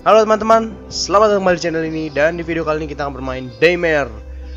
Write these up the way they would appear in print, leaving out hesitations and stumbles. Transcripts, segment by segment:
Halo teman-teman, selamat datang kembali di channel ini. Dan di video kali ini kita akan bermain Daymare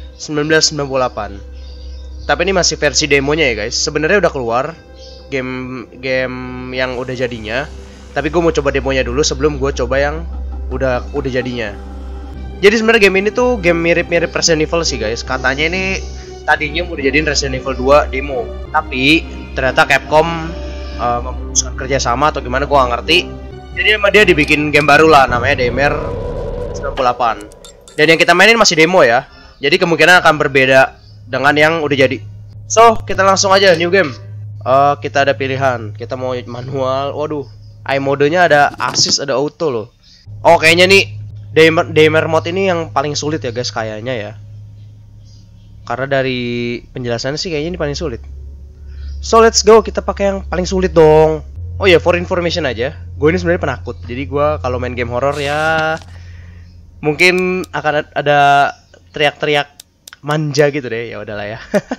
1998. Tapi ini masih versi demonya ya guys. Sebenarnya udah keluar game yang udah jadinya, tapi gue mau coba demonya dulu sebelum gue coba yang udah jadinya. Jadi sebenarnya game ini tuh game mirip-mirip Resident Evil sih guys. Katanya ini tadinya mau dijadiin Resident Evil 2 demo, tapi ternyata Capcom memutuskan kerjasama atau gimana gue gak ngerti. Jadi sama dia dibikin game baru lah, namanya Daymare 98. Dan yang kita mainin masih demo ya. Jadi kemungkinan akan berbeda dengan yang udah jadi. So, kita langsung aja new game. Kita ada pilihan. Kita mau manual. Waduh, modenya ada assist, ada auto loh. Oh, kayaknya nih Daymare mode ini yang paling sulit ya guys, kayaknya ya. Karena dari penjelasannya sih kayaknya ini paling sulit. So, let's go. Kita pakai yang paling sulit dong. Oh ya, for information aja, gue ini sebenarnya penakut. Jadi gue kalau main game horror ya mungkin akan ada teriak-teriak manja gitu deh. Ya udahlah ya.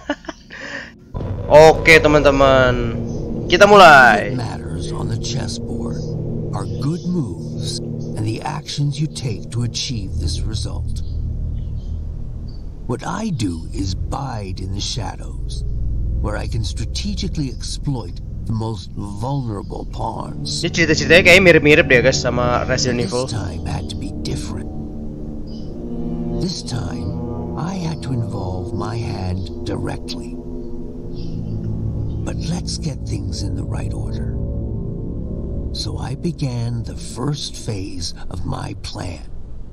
Oke teman-teman, kita mulai. What matters on the chessboard are good moves and the actions you take to achieve this result. What I do is bide in the shadows, where I can strategically exploit the most vulnerable pawns. Ini cerita-ceritanya kayaknya mirip-mirip deh guys sama Resident Evil. This time had to be different. This time I had to involve my hand directly. But let's get things in the right order. So I began the first phase of my plan.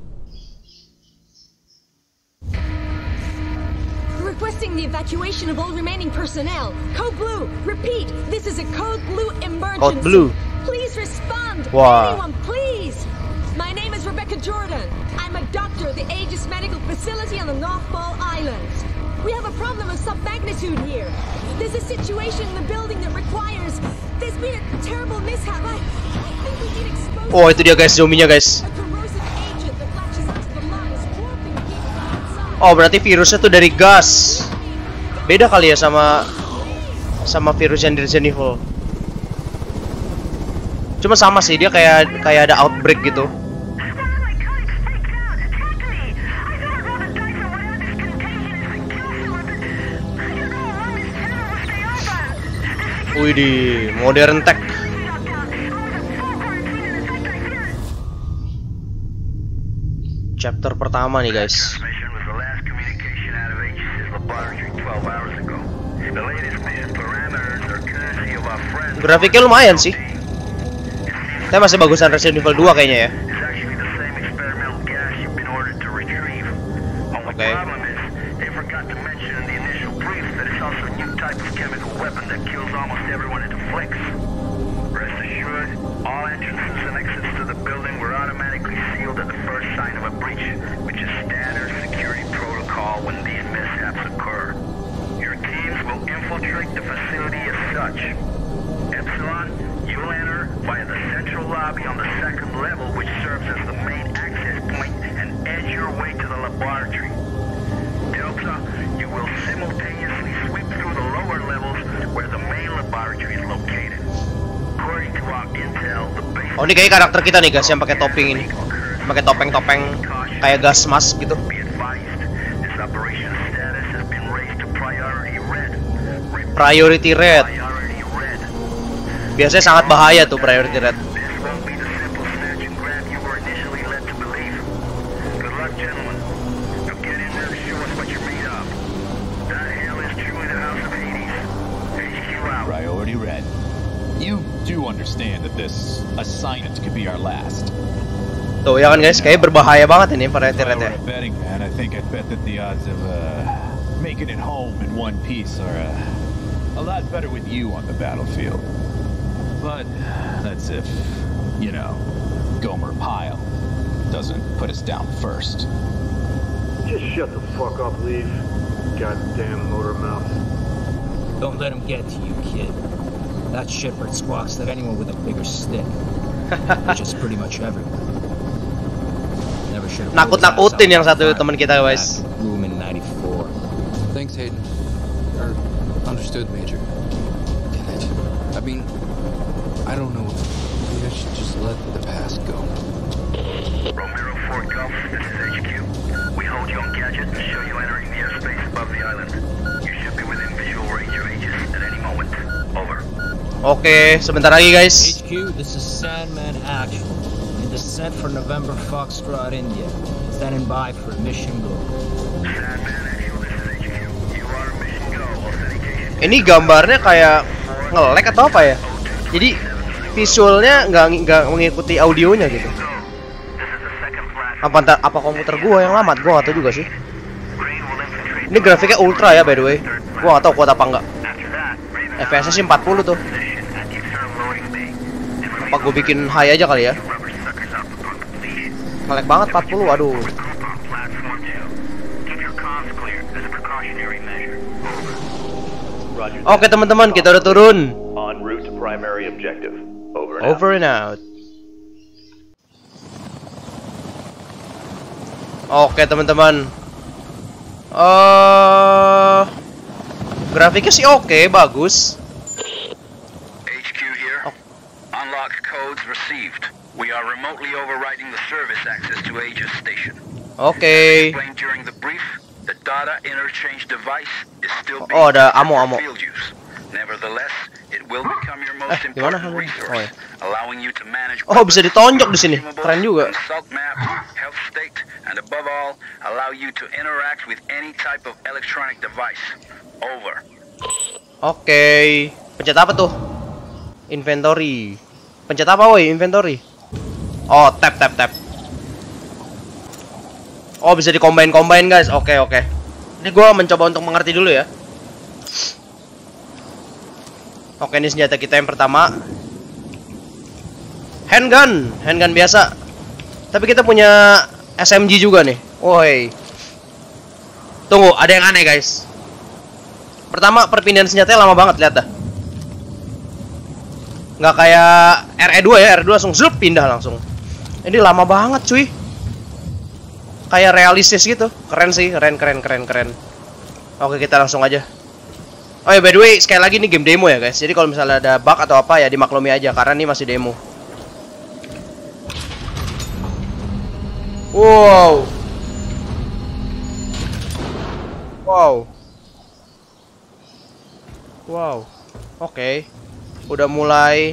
Requesting the evacuation of all remaining personnel. Code Blue. Repeat. This is a Code Blue emergency. Code Blue. Please respond. Wow. Anyone, please. My name is Rebecca Jordan. I'm a doctor at the Aegis Medical Facility on the North Ball Islands. We have a problem of sub-magnitude here. There's a situation in the building that requires... There's been a terrible mishap. I think we need exposure. Oh, itu dia guys, zombie-nya guys. A corrosive agent that latches onto the lungs, warping people outside. Oh, berarti virusnya tuh dari gas. Beda kali ya sama virus yang di Resident Evil. Cuma sama sih, dia kayak ada outbreak gitu. Wih, di modern tech. Chapter pertama nih guys. Grafiknya lumayan sih. Tapi masih bagusan Resident Evil 2 kayaknya ya. Oke. Epsilon, you'll enter via the central lobby on the second level, which serves as the main access point, and edge your way to the laboratory. Delta, you will simultaneously sweep through the lower levels where the main laboratory is located. According to our intel, the base... Oh, ini kayak karakter kita nih guys yang pakai topping ini. Pakai topeng-topeng kayak gas mask gitu. Priority Red. Biasanya sangat bahaya tuh Priority Red. Priority Red. You do understand that this assignment could be our last. Tuh ya kan guys, kayak berbahaya banget ini Priority Red ya. Betting man, I think I'd bet that the odds of making it home in one piece are a lot better with you on the battlefield. But that's if, you know, Gomer Pyle doesn't put us down first. Just shut the fuck up, Leaf. Goddamn motor mouth. Don't let him get to you, kid. That shitbird squawks at anyone with a bigger stick. Which is pretty much everyone. Never should have. Nakut-nakutin yang satu teman kita guys. Room in 94. Thanks, Hayden. Understood, Major. Damn it. I mean, I don't know. Maybe I should just let the past go. Romero 4 Golf, this is HQ. We hold you on gadget and show you entering the airspace above the island. You should be within visual range of Aegis at any moment. Over. Oke, sebentar lagi guys. HQ, this is Sandman Actual. In descent for November Foxtrot, India. Standing by for mission go. Sandman Actual, this is HQ. You are mission go. Authentication. Ini gambarnya kayak nge-lag atau apa ya? Jadi visualnya nggak mengikuti audionya gitu. Apa komputer gua yang lambat? Gua nggak tahu juga sih. Ini grafiknya ultra ya by the way. Gua nggak tahu kuat apa enggak. FPS-nya sih 40 tuh. Apa gua bikin high aja kali ya? Nge-lag banget 40, waduh. Oke teman-teman, kita udah turun. En route to primary objective. Over and out. Oke teman-teman. Grafiknya sih oke, bagus. HQ here. Unlocked codes received. We are remotely overriding the service access to Aegis station. Oke. Explained during the brief, the data interchange device is still being Oh, ada used for ammo. field use. Nevertheless, it will become your most Gimana important ammo? resource, Oh, ya. allowing you to manage Oh, bisa ditonjok di sini. Keren juga. consult map, health state, and above all, allow you to interact with any type of electronic device. Over. Oke. Pencet apa tuh? Inventory. Pencet apa woi? Inventory. Oh, tap. Oh, bisa di-combine guys. Oke. Ini gua mencoba untuk mengerti dulu ya. Oke, ini senjata kita yang pertama. Handgun biasa. Tapi kita punya SMG juga nih. Woi. Tunggu, ada yang aneh guys. Pertama, perpindahan senjatanya lama banget, lihat dah. Nggak kayak RE2 ya, RE2 langsung zlup pindah langsung. Ini lama banget cuy. Kayak realistis gitu. Keren sih, keren. Oke, kita langsung aja. Oh ya, by the way, sekali lagi ini game demo ya guys. Jadi kalau misalnya ada bug atau apa ya dimaklumi aja karena ini masih demo. Wow. Oke. Udah mulai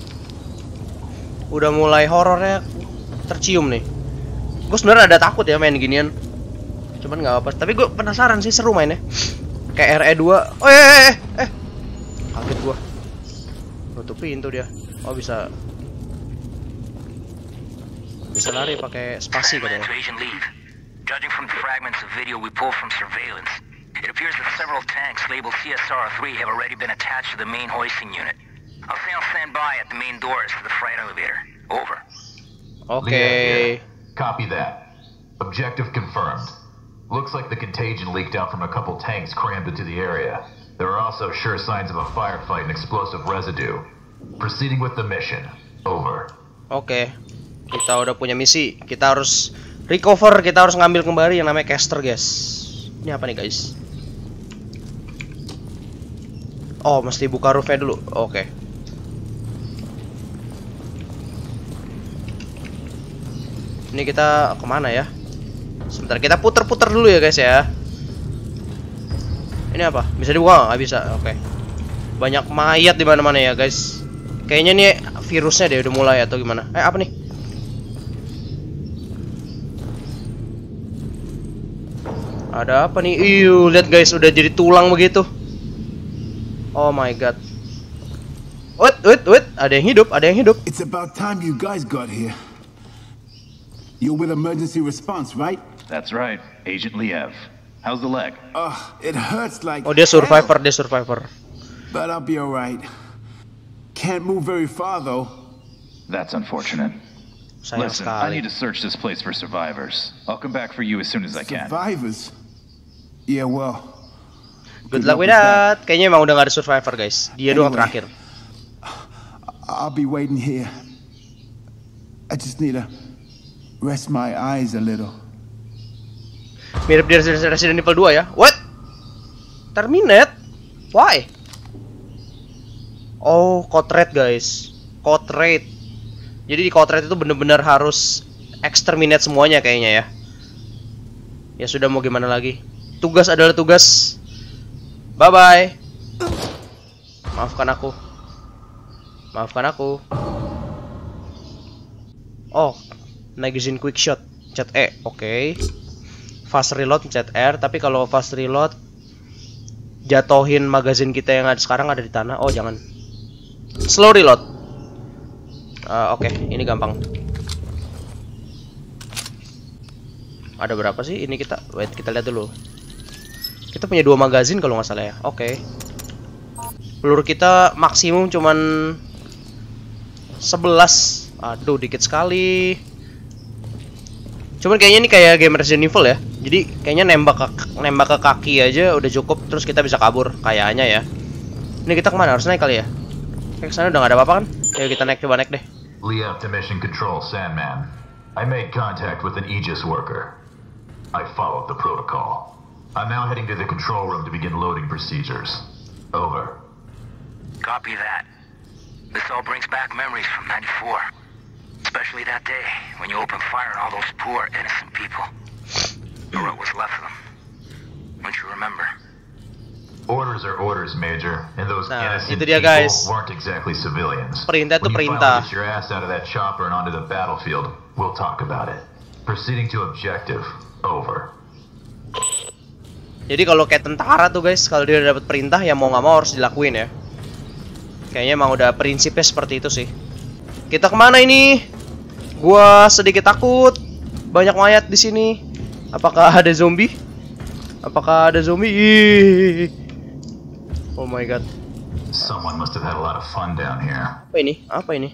horornya tercium nih. Gue sebenarnya ada takut ya main ginian. Cuman nggak apa. Tapi gue penasaran sih, seru mainnya. Kayak RE2. Oh kaget gue. Nutup pintu dia. Oh bisa lari pakai spasi katanya. Judging from the fragments of video we pulled from surveillance, it appears that several tanks labeled CSR-3 have already been attached to the main hoisting unit. I'll say I'll stand by at the main doors to the freight elevator. Over. Okay. Copy that. Objective confirmed. Looks like the contagion leaked out from a couple tanks crammed into the area. There are also sure signs of a firefight and explosive residue. Proceeding with the mission. Over. Oke. Kita udah punya misi. Kita harus recover, kita harus ngambil kembali yang namanya caster, guys. Ini apa nih, guys? Oh, mesti buka roofnya dulu. Oke. Ini kita kemana ya? Sebentar, kita puter-puter dulu ya, guys ya. Ini apa? Bisa dibuka? Nggak bisa. Oke. Banyak mayat di mana-mana ya, guys. Kayaknya nih virusnya deh udah mulai atau gimana? Apa nih? Ada apa nih? Lihat guys, udah jadi tulang begitu. Oh my god. Wait, ada yang hidup, It's about time you guys got here. You're with emergency response, right? That's right, Agent Liev. How's the leg? It hurts like Oh, dia survivor, hell. But I'll be alright. Can't move very far though. That's unfortunate. Listen, I need to search this place for survivors. I'll come back for you as soon as I can. Survivors? Yeah, well. Good luck with that. Kayaknya emang udah gak ada survivor, guys. Dia doang terakhir. I'll be waiting here. I just need to rest my eyes a little. Mirip dari Resident Evil 2 ya. What? Terminate? Why? Oh, code red, guys. Code red. Jadi di code red itu bener-bener harus exterminate semuanya kayaknya ya. Ya sudah, mau gimana lagi. Tugas adalah tugas. Bye bye. Maafkan aku. Maafkan aku. Oh, magazine quick shot. Pencet E, oke. Fast reload, pencet R. Tapi kalau fast reload, jatohin magazine kita yang ada sekarang ada di tanah. Oh, jangan. Slow reload. Oke, ini gampang. Ada berapa sih ini kita? Wait, kita lihat dulu. Kita punya 2 magazine kalau nggak salah ya. Oke. Peluru kita maksimum cuman 11. Aduh, dikit sekali. Cuman kayaknya ini kayak game Resident Evil ya. Jadi kayaknya nembak ke kaki aja udah cukup, terus kita bisa kabur kayaknya ya. Ini kita kemana? Harus naik kali ya? Kayak kesana udah nggak ada apa-apa kan? Ayo kita naik, coba naik deh. Liab to Mission Control, Sandman. I made contact with an Aegis worker. I followed the protocol. I'm now heading to the control room to begin loading procedures. Over. Copy that. This all brings back memories from 94. Especially that day when you opened fire on all those poor, innocent people. Or what was left of them. Don't you remember? Orders are orders, Major, and those innocent itu dia, people guys. weren't exactly civilians. Perintah itu When you perintah. finally get your ass out of that chopper and onto the battlefield, we'll talk about it. Proceeding to objective. Over. Jadi kalau kayak tentara tuh guys, kalau dia udah dapat perintah ya mau nggak mau harus dilakuin ya. Kayaknya emang udah prinsipnya seperti itu sih. Kita kemana ini? Gua sedikit takut. Banyak mayat di sini. Apakah ada zombie? Apakah ada zombie? Ih. Oh my god. Someone must have had a lot of fun down here. Apa ini? Apa ini?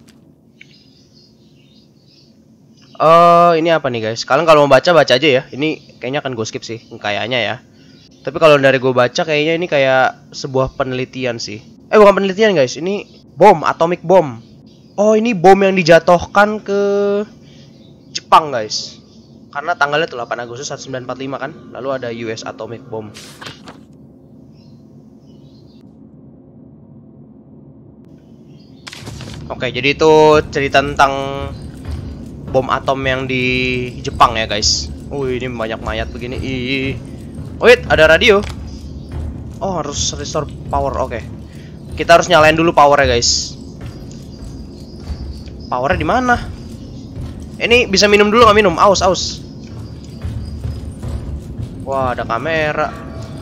Ini apa nih guys? Kalian kalau mau baca aja ya. Ini kayaknya akan gue skip sih, kayaknya ya. Tapi kalau dari gue baca kayaknya ini kayak sebuah penelitian sih. Bukan penelitian guys, ini bom, atomic bomb. Oh, ini bom yang dijatuhkan ke Jepang guys. Karena tanggalnya tuh 8 Agustus 1945 kan. Lalu ada US atomic bomb. Oke, jadi itu cerita tentang bom atom yang di Jepang ya guys. Ini banyak mayat begini. Wait, ada radio. Oh, harus restore power. Oke. Kita harus nyalain dulu power ya guys. Powernya di mana? Ini bisa minum dulu nggak minum? Aus. Wah, ada kamera.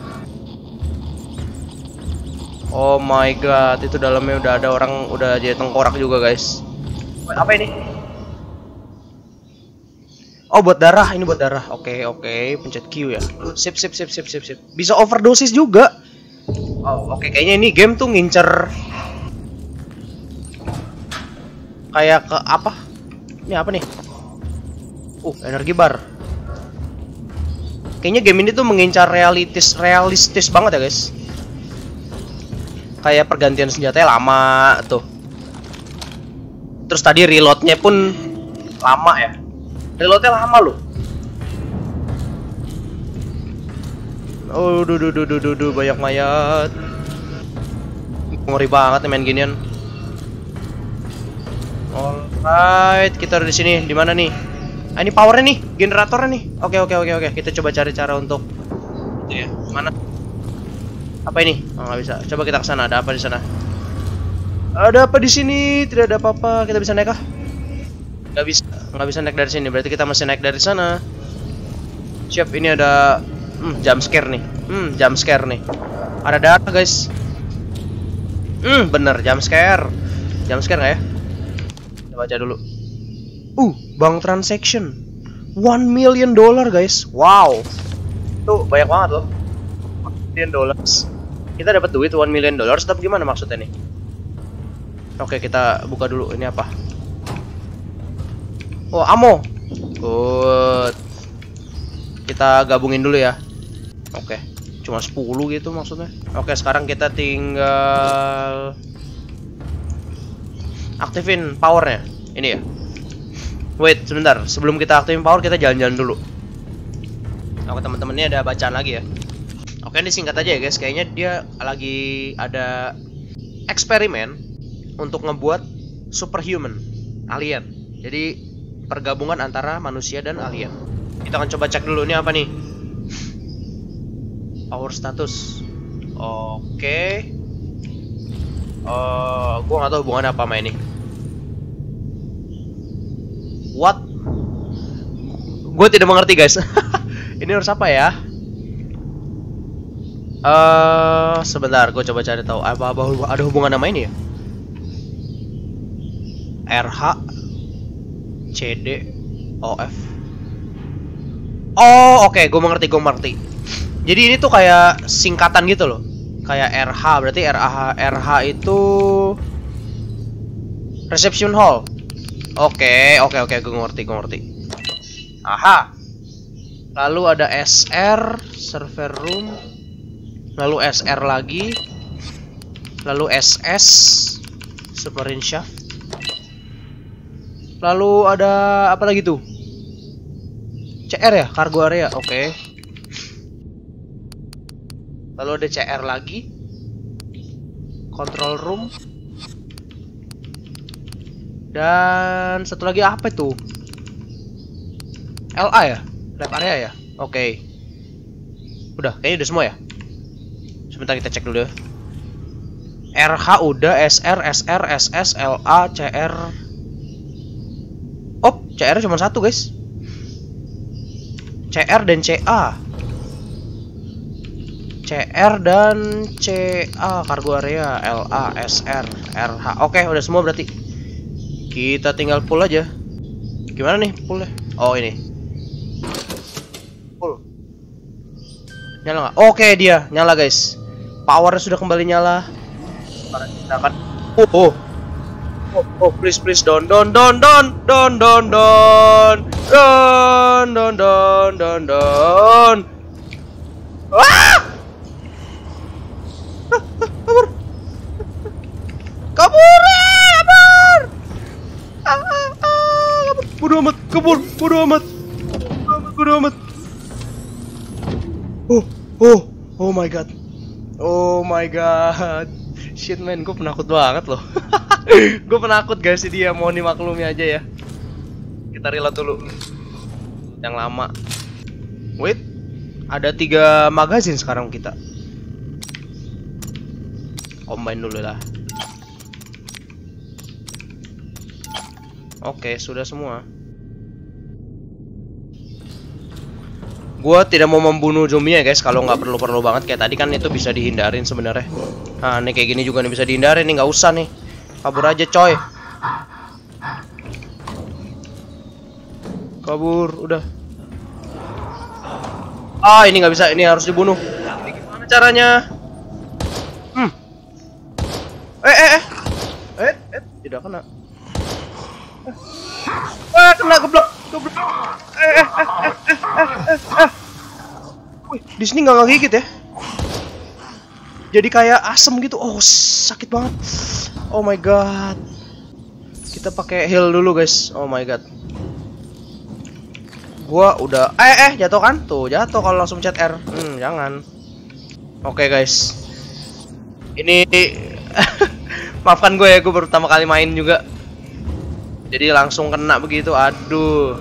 Oh my god, itu dalamnya udah ada orang, udah jadi tengkorak juga guys. Apa ini? Oh, buat darah, ini buat darah. Oke, pencet Q ya. Sip. Bisa overdosis juga. Oh, oke, kayaknya ini game tuh ngincer kayak ke apa? Ini apa nih? Energi bar. Kayaknya game ini tuh mengincar realistis banget ya, guys. Kayak pergantian senjatanya lama tuh. Terus tadi reloadnya pun lama ya. Reloadnya lama loh. Oh, banyak mayat. Ngeri banget nih main ginian. Alright, kita udah di sini. Di mana nih? Ini powernya nih, generatornya nih. Oke. Kita coba cari cara untuk itu ya. Mana? Apa ini? Oh, nggak bisa. Coba kita ke sana. Ada apa di sana? Ada apa di sini? Tidak ada apa-apa. Kita bisa naik kah? Nggak bisa naik dari sini. Berarti kita masih naik dari sana. Siap. Ini ada jump scare nih. Jump scare nih. Ada darah guys. Bener jump scare. Jump scare nggak ya? Kita baca dulu. Bank transaction $1 million guys. Wow. Tuh banyak banget loh. $1 million. Kita dapat duit $1 million. Tapi gimana maksudnya nih? Oke, kita buka dulu. Ini apa? Oh, ammo. Good. Kita gabungin dulu ya. Oke. Cuma 10 gitu maksudnya. Oke, sekarang kita tinggal aktifin powernya. Ini ya. Wait, sebentar. Sebelum kita aktifin power, kita jalan-jalan dulu. Oke, teman-teman, ini ada bacaan lagi ya. Oke, ini singkat aja ya guys. Kayaknya dia lagi ada eksperimen untuk ngebuat superhuman alien. Jadi pergabungan antara manusia dan alien. Kita akan coba cek dulu, ini apa nih? Power status. Oke. Gua nggak tahu hubungannya apa sama ini. What? Gue tidak mengerti guys. Ini harus apa ya? Sebentar, gue coba cari tahu apa ada hubungan sama ini ya. RH CD OF. Oh, oke, gue mengerti. Jadi ini tuh kayak singkatan gitu loh. Kayak RH, berarti RH itu reception hall. Oke, gue ngerti. Aha. Lalu ada SR, server room. Lalu SR lagi. Lalu SS, submarine shaft. Lalu ada apa lagi tuh? CR ya, cargo area. Oke. Lalu ada CR lagi. Control room. Dan satu lagi apa itu? LA ya? Lab area ya? Oke. Udah, kayaknya udah semua ya. Sebentar kita cek dulu ya. RH udah, SR, SR, SS, LA, CR. Oh, CR cuma satu guys. CR dan CA. CR dan CA, cargo area, LA, SR, RH. Oke, udah semua berarti. Kita tinggal pull aja. Gimana nih pullnya? Oh ini. Pull. Nyala nggak? Oke, dia nyala guys. Powernya sudah kembali nyala. Kita akan. Oh, please don. Wah! Kabur! Bodoh amat. Oh my god. Shit man, gue penakut banget loh. Gue penakut guys, dia mau dimaklumi aja ya. Kita reload dulu. Yang lama. Wait. Ada 3 magazin sekarang kita. Combine dulu lah. Oke, sudah semua. Gua tidak mau membunuh zombie ya guys, kalau nggak perlu banget kayak tadi kan itu bisa dihindarin sebenarnya. Nah, ini kayak gini juga nih bisa dihindarin nih, nggak usah nih. Kabur aja coy. Kabur, udah. Ah, ini nggak bisa, ini harus dibunuh. Ini gimana caranya? Tidak kena. Kena geblok. Wih, di sini nggak ngegigit ya? Jadi kayak asem gitu. Oh, sakit banget. Oh my god. Kita pakai heal dulu guys. Oh my god. Gua udah jatuh kan? Tuh, jatuh kalau langsung chat R. Jangan. Oke guys. Ini maafkan gue ya, gue baru pertama kali main juga. Jadi langsung kena begitu. Aduh.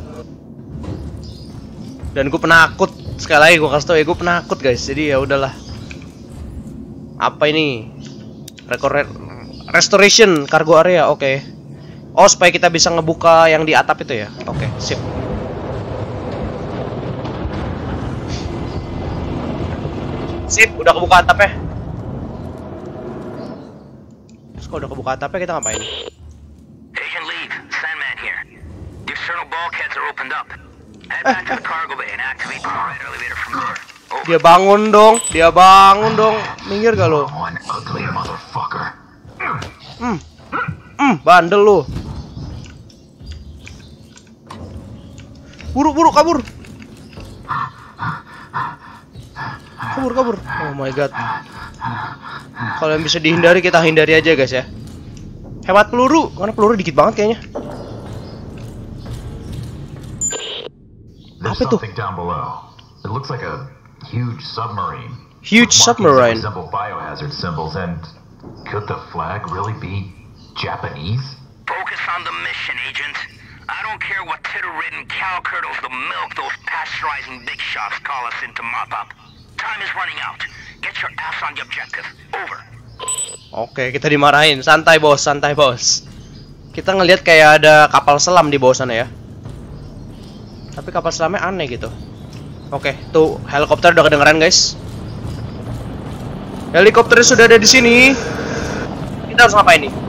Dan gue penakut. Sekali lagi gue kasih tau ya, gue penakut guys. Jadi ya udahlah. Apa ini? Restoration cargo area. Oke. Oh, supaya kita bisa ngebuka yang di atap itu ya. Oke, sip. Sip, udah kebuka atapnya. Terus kalau udah kebuka atapnya kita ngapain? Agent Leave, Sandman here. The external bulkheads are opened up. Head back to the cargo bay and activate the red elevator from there. Dia bangun dong. Minggir gak lo? Bandel lo. Buru, kabur. Kabur. Oh my god. Kalau yang bisa dihindari kita hindari aja guys ya. Hemat peluru, karena peluru dikit banget kayaknya. Apa itu? It looks like a huge submarine. Huge submarine. Resemble biohazard symbols, and could the flag really be Japanese? Focus on the mission, Agent. I don't care what titter-ridden cow curdles the milk those pasteurizing big shots call us in to mop up. Time is running out. Get your ass on the objective. Over. Oke, kita dimarahin. Santai bos, santai bos. Kita ngelihat kayak ada kapal selam di bawah sana ya. Tapi kapal selamnya aneh gitu. Oke, tuh helikopter udah kedengeran guys. Helikopternya sudah ada di sini. Kita harus ngapain nih?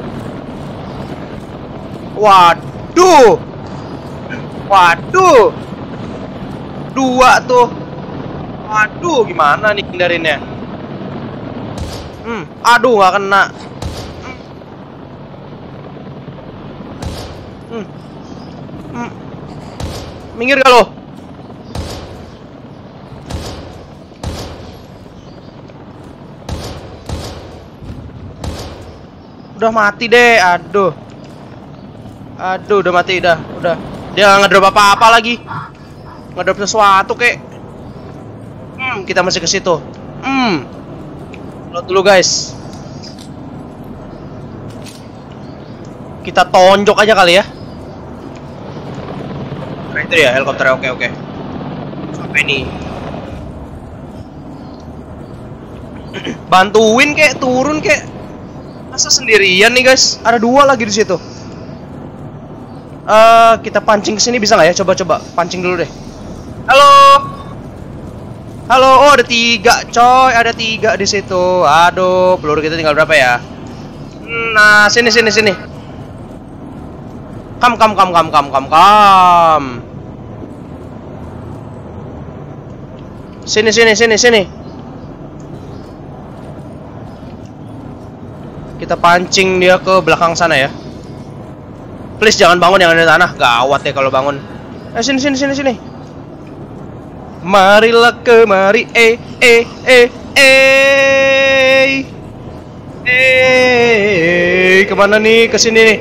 Waduh. Waduh. Dua tuh. Waduh, gimana nih hindarinnya? Aduh, nggak kena. Minggir gak lo? Udah mati deh, aduh. Aduh, udah mati, udah. Dia nggak ngedrop apa-apa lagi. Ngedrop sesuatu kek. Kita masih ke situ. Load dulu guys. Kita tonjok aja kali ya. Nah, itu ya helikopter. Oke. Sampai nih. Bantuin kek, turun kek. Masa sendirian nih guys? Ada dua lagi di situ. Kita pancing ke sini bisa nggak ya? Coba pancing dulu deh. Halo, oh ada 3 coy, ada 3 di situ. Aduh, peluru kita tinggal berapa ya? Nah, sini. Kam. Sini. Kita pancing dia ke belakang sana ya. Please jangan bangun yang ada tanah. Gawat ya kalau bangun. Sini. Marilah kemari, kemana nih? Kesini nih.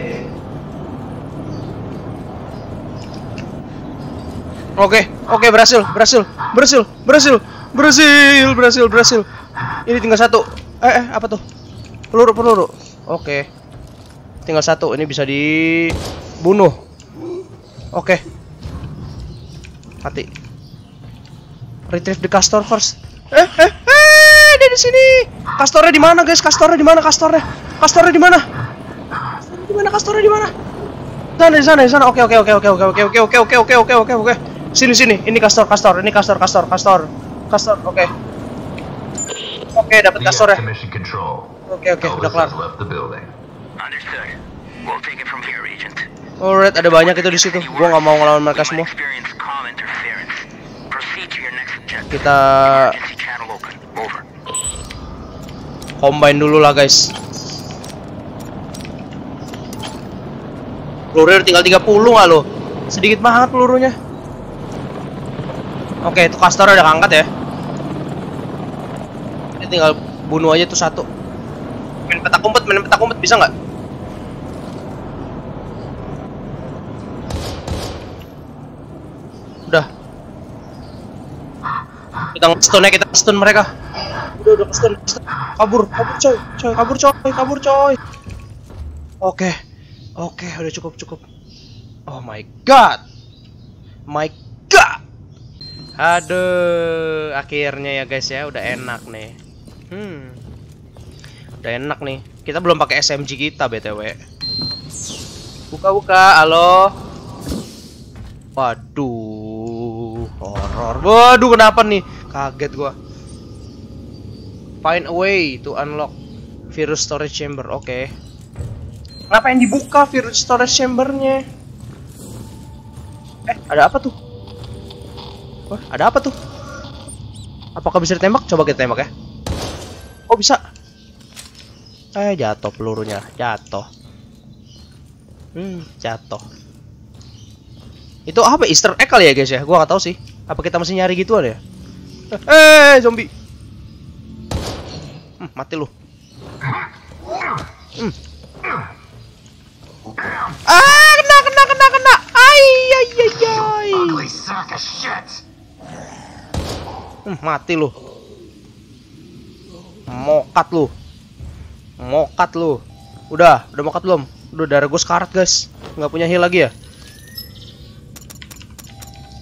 Oke, berhasil. Ini tinggal 1. Apa tuh? Peluru. Oke. Tinggal 1. Ini bisa dibunuh. Oke. Mati. Retrieve the castor first. Dia di sini. Kastornya di mana, guys? Kastornya di mana? Sana. Oke. Sini. Ini kastor. Oke. Oke, dapat kastor ya. Oke, udah kelar. Alright, ada banyak itu di situ. Gua nggak mau ngelawan mereka semua. Kita combine dulu lah guys. Peluru tinggal 30 nggak lo? Sedikit banget pelurunya. Oke, itu kastor udah angkat ya. Ini tinggal bunuh aja tuh 1. Main petak umpet bisa nggak? Udah. Kita stun mereka. Udah stun. Kabur coy. Oke, udah cukup. Oh my god. Aduh, akhirnya ya guys ya, udah enak nih. Udah enak nih. Kita belum pakai SMG kita BTW. Buka. Halo. Waduh, horor. Waduh, kenapa nih? Kaget gua. Find a way to unlock virus storage chamber. Oke. Kenapa yang dibuka virus storage chambernya? Ada apa tuh? Wah, ada apa tuh? Apakah bisa ditembak? Coba kita tembak ya. Oh, bisa. Jatuh pelurunya. Jatuh. Itu apa? Easter egg kali ya guys ya? Gua nggak tahu sih. Apa kita masih nyari gituan ya? Zombie. Mati lu. Kena. Ai. Mati lu. Mokat lu. Udah mokat belum? Udah darah gue sekarat guys. Nggak punya heal lagi ya?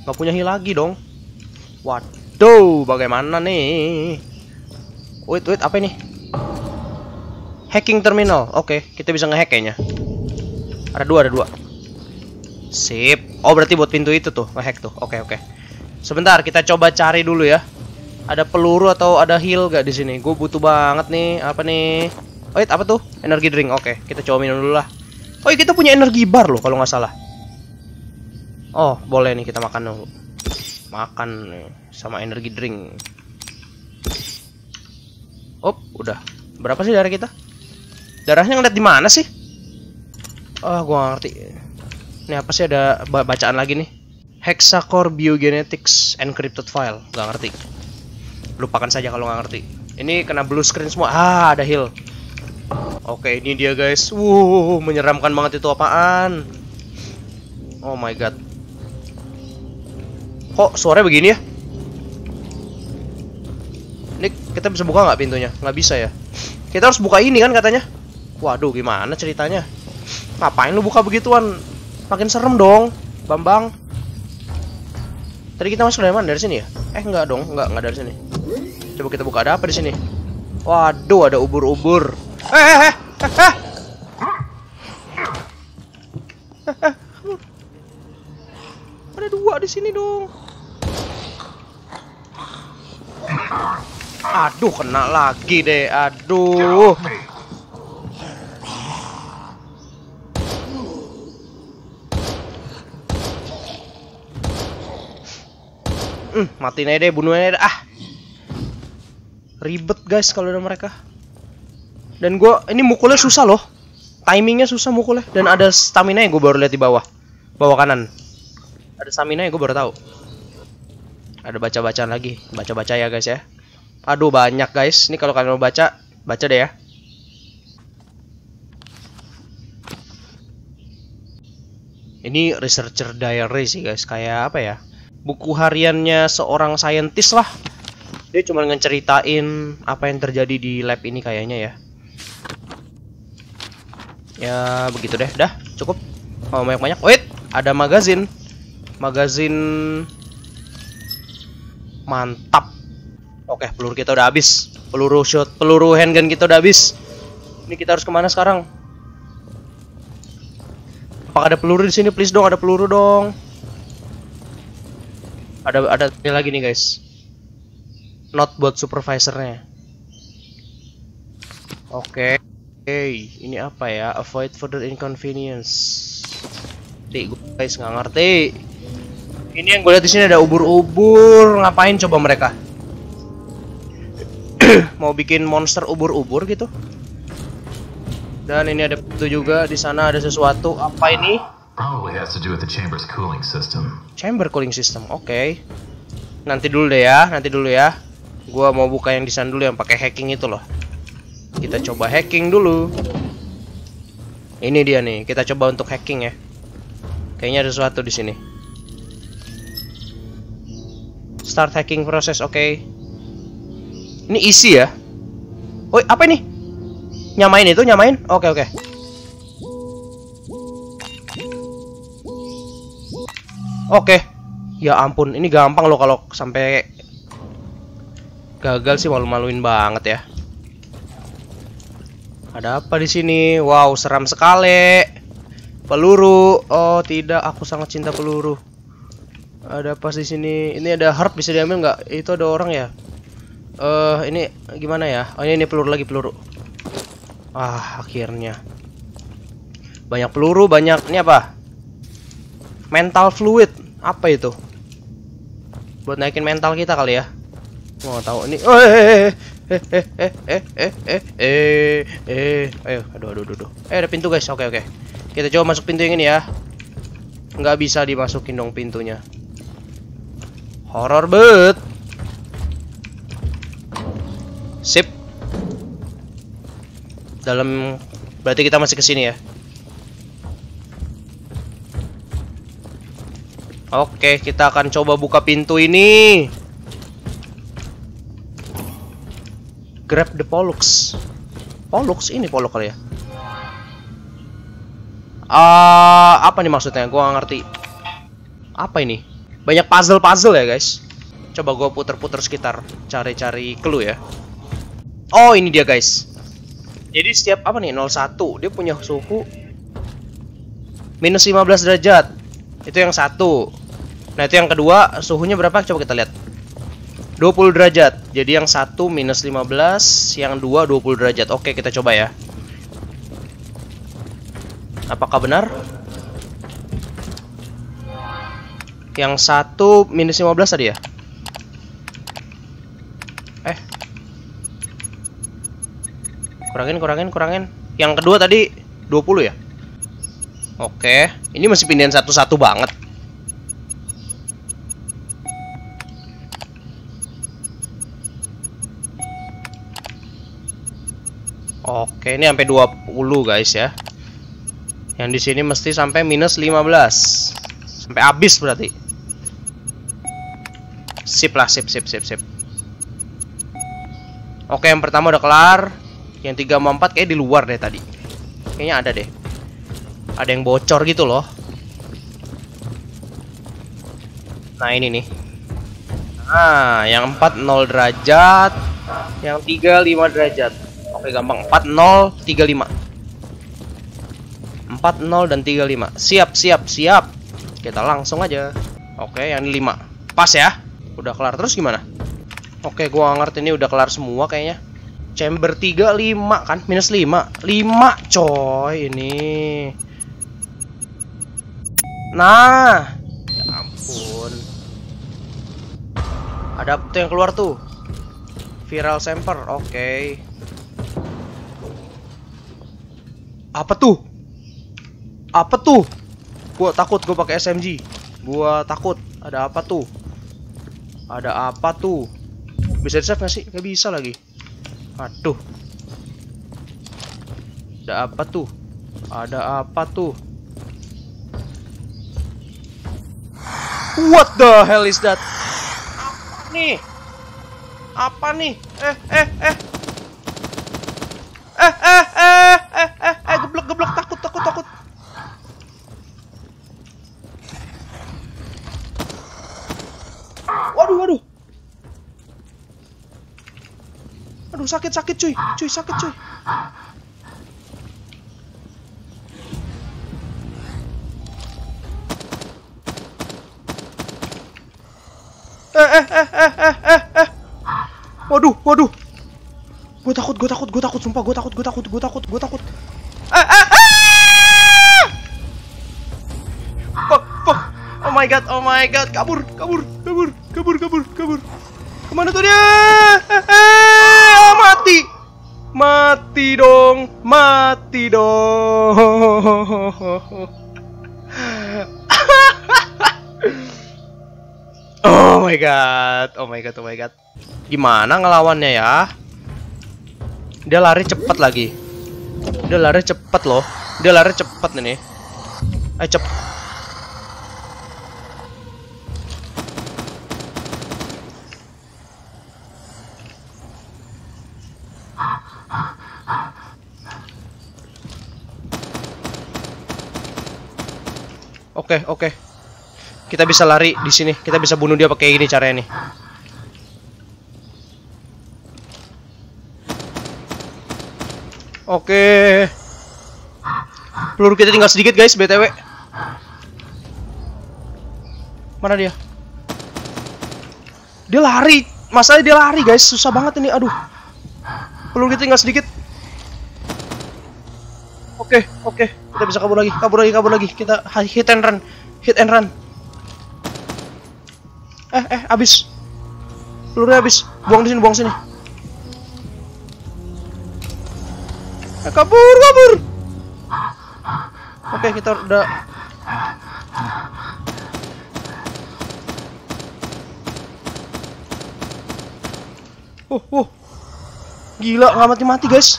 Nggak punya heal lagi dong. Waduh, bagaimana nih? Wait, apa ini? Hacking terminal. Oke, kita bisa ngehack kayaknya. Ada dua. Sip. Oh, berarti buat pintu itu tuh, ngehack tuh. Oke. Sebentar, kita coba cari dulu ya. Ada peluru atau ada heal gak di sini? Gue butuh banget nih. Apa nih? Wait, apa tuh? Energi drink. Oke, kita coba minum dulu lah. Oh, iya, kita punya energi bar loh kalau nggak salah. Oh, boleh nih kita makan dulu. Makan nih sama energi drink. Oh, udah. Berapa sih darah kita? Darahnya ngeliat di mana sih? Oh, gua ngerti. Ini apa sih, ada bacaan lagi nih? Hexacore Biogenetics Encrypted File. Gak ngerti. Lupakan saja kalau nggak ngerti. Ini kena blue screen semua. Ah, ada heal. Oke, ini dia guys. Menyeramkan banget itu apaan? Oh my god. Kok suaranya begini ya? Ini kita bisa buka nggak pintunya? Nggak bisa ya? Kita harus buka ini kan katanya? Waduh, gimana ceritanya? Ngapain lu buka begituan? Makin serem dong, Bambang. Tadi kita masuk dari mana? Dari sini ya? Enggak dong, enggak dari sini. Coba kita buka, ada apa di sini? Waduh, ada ubur-ubur. Ada dua di sini dong. Aduh, kena lagi deh. Aduh. Matiin aja deh, bunuh aja deh. Ribet guys kalau ada mereka. Dan gue ini mukulnya susah loh. Timingnya susah mukulnya. Dan ada stamina yang gue baru lihat di bawah kanan. Ada stamina yang gue baru tahu. Ada baca-bacaan lagi. Baca-baca ya guys ya. Aduh, banyak guys. Ini kalau kalian mau baca deh ya. Ini researcher diary sih guys. Kayak apa ya? Buku hariannya seorang saintis lah. Dia cuma ngeceritain apa yang terjadi di lab ini kayaknya ya. Ya begitu deh, dah cukup. Oh, banyak-banyak. Wait, ada magazin. Magazin mantap. Oke, peluru kita udah habis. Peluru handgun kita udah habis. Ini kita harus kemana sekarang? Apakah ada peluru di sini? Please dong, ada peluru dong. Ada ini lagi nih guys. Note buat supervisornya. Oke. Ini apa ya? Avoid further inconvenience. Guys, nggak ngerti. Ini yang gue lihat di sini ada ubur-ubur. Ngapain coba mereka? Mau bikin monster ubur-ubur gitu? Dan ini ada pintu juga. Di sana ada sesuatu. Apa ini? Probably has to do with the chamber's cooling system. Chamber cooling system. Oke. Nanti dulu deh ya. Gua mau buka yang di sana dulu yang pakai hacking itu loh. Kita coba hacking dulu. Ini dia nih. Kita coba untuk hacking ya. Kayaknya ada sesuatu di sini. Start hacking proses. Oke. Ini isi ya. Oh, apa ini? Nyamain itu, nyamain. Oke. Oke. Ya ampun, ini gampang loh kalau sampai gagal sih, malu-maluin banget ya. Ada apa di sini? Wow, seram sekali. Peluru. Oh, tidak, aku sangat cinta peluru. Ada apa di sini? Ini ada herb, bisa diambil nggak? Itu ada orang ya? Ini gimana ya? Oh, ini peluru lagi, peluru. Akhirnya. Banyak peluru, banyak. Ini apa? Mental fluid. Apa itu? Buat naikin mental kita kali ya. Mau tahu ini. Ayo, aduh. Ada pintu guys. Oke. Kita coba masuk pintu yang ini ya. Nggak bisa dimasukin dong pintunya. Horor bet. Sip. Dalam, berarti kita masih kesini ya. Oke, kita akan coba buka pintu ini. Grab the Pollux. Pollux ini Pollux kali ya. Apa nih maksudnya? Gua nggak ngerti. Apa ini? Banyak puzzle-puzzle ya guys. Coba gue puter-puter sekitar, cari-cari clue ya. Oh ini dia guys. Jadi setiap apa nih 01 dia punya suhu minus 15 derajat. Itu yang satu. Nah itu yang kedua suhunya berapa? Coba kita lihat. 20 derajat. Jadi yang satu minus 15, yang dua 20 derajat. Oke kita coba ya. Apakah benar? Yang satu minus 15 tadi ya? Kurangin. Yang kedua tadi 20 ya? Oke, ini masih pindahin satu-satu banget. Oke, ini sampai 20 guys ya. Yang di sini mesti sampai minus 15. Sampai habis berarti. Sip lah, sip. Oke, yang pertama udah kelar. Yang 3 sama 4 kayak di luar deh tadi. Kayaknya ada deh. Ada yang bocor gitu loh. Nah ini nih. Nah yang 4 0 derajat. Yang 3 5 derajat. Oke gampang. 4 0 3 5. 4 0 dan 3 5. Siap. Kita langsung aja. Oke yang ini 5. Pas ya. Udah kelar terus gimana? Oke gua ngerti ini udah kelar semua kayaknya. Chamber 3 5 kan? Minus 5 coy ini. Nah ya ampun. Ada tuh yang keluar tuh. Viral sampler. Oke. Apa tuh? Gua takut gua pakai SMG. Gua takut. Ada apa tuh? Bisa di save gak sih? Gak bisa lagi. Aduh. Ada apa tuh? What the hell is that? Apa nih? Geblok, takut. Waduh. Aduh, sakit cuy. Sakit cuy. Waduh. Gue takut, sumpah gue takut. Fuck. Oh my god, kabur. Kemana tuh dia? Mati dong. Oh my god. Gimana ngelawannya ya? Dia lari cepat lagi. Dia lari cepat loh. Nih. Ayo cepet. Oke. Kita bisa lari di sini. Kita bisa bunuh dia pakai gini caranya nih. Oke. Peluru kita tinggal sedikit guys, BTW. Mana dia? Dia lari. Masalahnya dia lari guys, susah banget ini. Aduh. Peluru kita tinggal sedikit. Oke. Kita bisa kabur lagi. Kita hit and run. Habis. Pelurunya habis. Buang sini. Kabur. Oke, kita udah. Gila, nggak mati guys.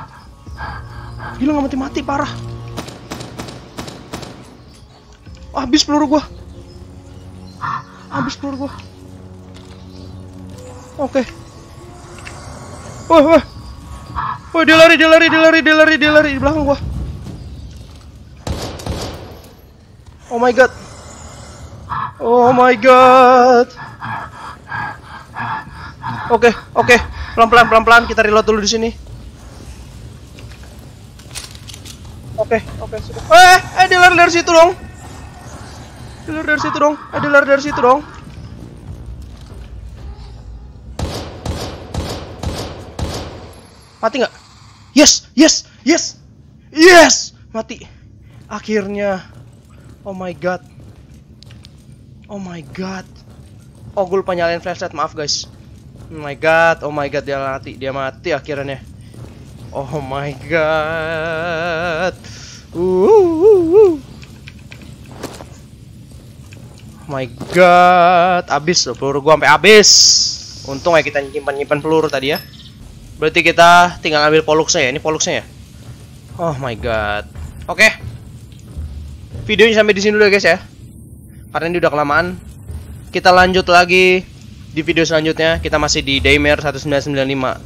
Parah. Habis peluru gua. Oke. Wah, dia lari di belakang gua. Oh my god. Oh my god. Oke. Pelan-pelan kita reload dulu di sini. Oke, sudah. Dia lari dari situ dong. Dia lari dari situ dong. Mati nggak? Yes! Mati. Akhirnya. Oh my god. Oh, gue lupa nyalain flashlight, maaf guys. Oh my god, dia mati akhirnya. Oh my god. Oh my god, abis loh peluru gua sampai abis. Untung ya kita nyimpan peluru tadi ya. Berarti kita tinggal ambil poluksnya ya. Ini poluksnya ya. Oh my god. Oke. Videonya sampai di sini dulu ya guys ya. Karena ini udah kelamaan. Kita lanjut lagi di video selanjutnya. Kita masih di Daymare 1998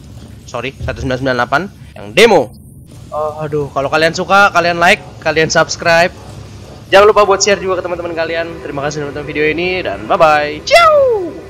yang demo. Aduh, kalau kalian suka, kalian like, kalian subscribe. Jangan lupa buat share juga ke teman-teman kalian. Terima kasih sudah nonton video ini dan bye bye. Ciao.